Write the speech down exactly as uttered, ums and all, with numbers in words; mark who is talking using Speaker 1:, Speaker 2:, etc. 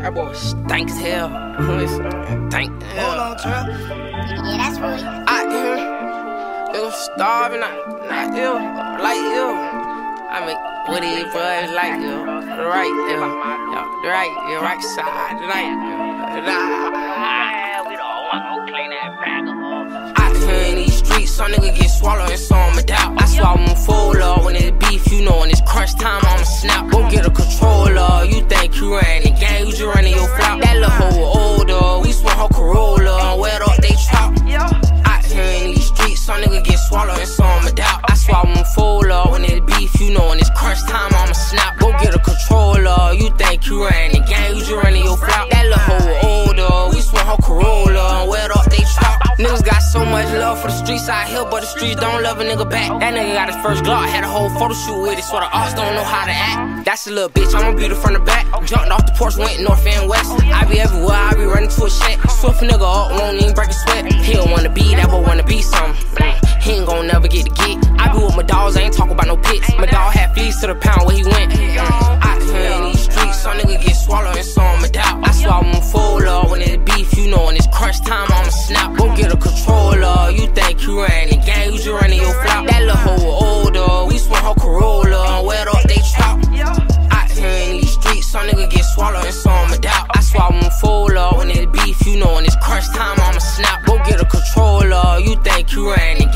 Speaker 1: That boy stank as hell. Stank as hell.
Speaker 2: Hold on, Trap.
Speaker 3: Yeah, that's really.
Speaker 1: Out here, nigga starving, not, not ill, like ill. I mean, what it is, bro, it's like ill. The right, ill. Yo, the right, the right side, the right, the right.
Speaker 4: We don't want to clean that bag up.
Speaker 1: Out here in these streets, some nigga get swallowed and some doubt. I swallow them full up when it's beef, you know, when it's crunch time, I'ma snap. Go get a controller, you think you ran the game, you just running your flop. That little hoe older, we swung her Corolla, and wet up they chop. Out here in these streets, some nigga get swallowed and some doubt. I swallow them full up when it's beef, you know, when it's crunch time, I'ma snap. Go get a controller, you think you ran the game, you just running your flop. That little hoe older, we swung her Corolla, and wet up they chop. Niggas got so much love for the streets out here, but the streets don't love a nigga back. That nigga got his first Glock, had a whole photo shoot with it, so the arts don't know how to act. That's a little bitch, I'ma beat her from the back. Jumped off the porch, went north and west. I be everywhere, I be running to a shack. Swift nigga up, won't even break a sweat. He don't wanna be, that boy wanna be something. He ain't gon' never get the get. I be with my dogs, I ain't talking about no pits. My dog had fleas to the pound where he went. Out here in these streets, some nigga get swallowed and some doubt. I swallow them full up when it's beef, you know, when it's crunch time, I'ma snap. Go get a controller, you think you ran the game, you just running your flop. That little hoe older, we swung her Corolla, and wet up they chop. Out here in these streets, some nigga get swallowed and some doubt. I swallow them full up when it's beef, you know, when it's crunch time, I'ma snap. Go get a controller, you think you ran the